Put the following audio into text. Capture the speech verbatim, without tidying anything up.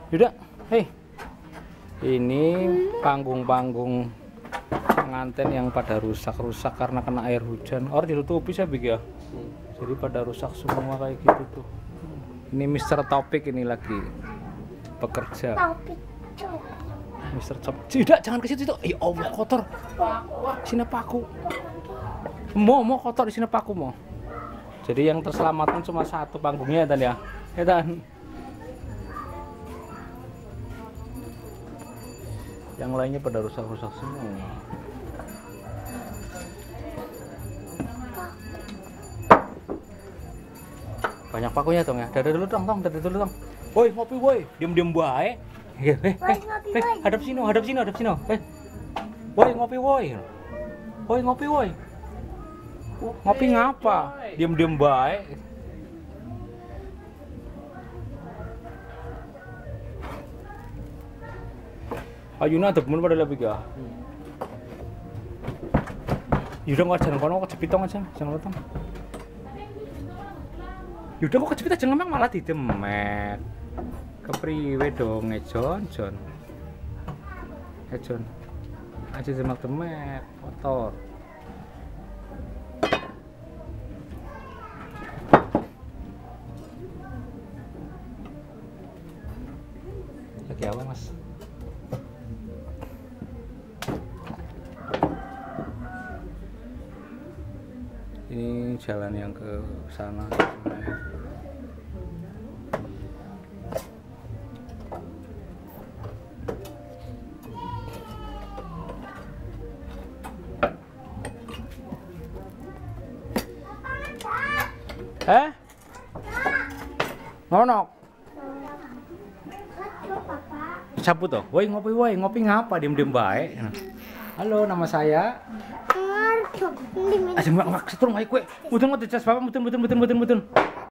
Yuda, hei. Ini panggung-panggung pengantin yang pada rusak-rusak karena kena air hujan. Or ditutupi saya ya. Jadi pada rusak semua kayak gitu tuh. Ini mister Topik ini lagi bekerja. mister Topik. Tidak, jangan ke situ itu. Ya Allah, kotor. Sini paku. Mau mau kotor di sini paku mau. Jadi yang terselamatkan cuma satu panggungnya dan ya. Ya dan. Yang lainnya pada rusak-rusak semua. Banyak pakunya dong ya. Dada dulu dong, dong, dada dulu dong. Woi, ngopi woi. Diam-diam bae. Eh, eh, eh, eh, hadap sini, hadap sini, hadap sini. Eh. Woi, ngopi woi. Woi, ngopi woi. Ngopi ngapa? Diam-diam bae. Ayuna ada bener pada lebih gak? Yaudah nggak jangan kono kejepit dong aja, jangan lotong. Yaudah kok kejepit aja ngemang malah didemek. Kepriwe dong ngejon jon. Ngejon. Aja demek demek kotor. Lagi apa mas? Ini jalan yang ke sana. Eh? Ngonok. Cabut toh. Woi ngopi woi, ngopi ngapa diem-diem baik. Halo, nama saya Aja mbak ngak setrung ayo kue. Mudun mudun jas bapak mudun mudun mudun mudun mudun.